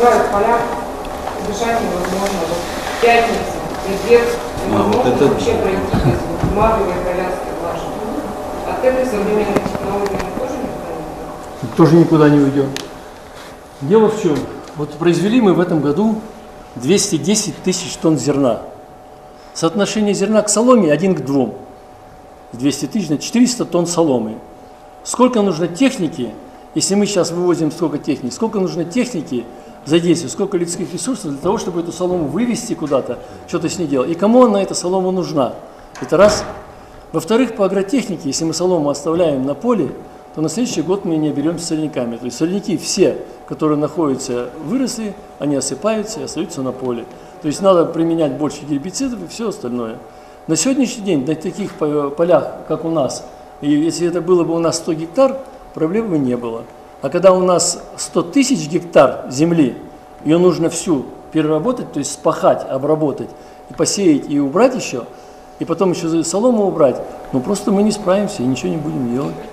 Бывают поля, дышать невозможно. Вот пятница, предвет, невозможно вообще пройти без матовой коляски вашей. От этой современной технологии мы тоже никуда не уйдем? Тоже никуда не уйдем. Дело в чем? Вот произвели мы в этом году 210 тысяч тонн зерна. Соотношение зерна к соломе 1 к 2. 200 тысяч на 400 тонн соломы. Сколько нужно техники, если мы сейчас вывозим столько техники, сколько нужно техники задействовать, сколько людских ресурсов для того, чтобы эту солому вывести куда-то, что-то с ней делать. И кому она, эта солома, нужна? Это раз. Во-вторых, по агротехнике, если мы солому оставляем на поле, то на следующий год мы не оберемся сорняками. То есть сорняки все, которые находятся, выросли, они осыпаются и остаются на поле. То есть надо применять больше гербицидов и все остальное. На сегодняшний день на таких полях, как у нас, и если это было бы у нас 100 гектар, проблем бы не было. А когда у нас 100 тысяч гектар земли, ее нужно всю переработать, то есть спахать, обработать, и посеять, и убрать еще, и потом еще солому убрать, ну просто мы не справимся и ничего не будем делать.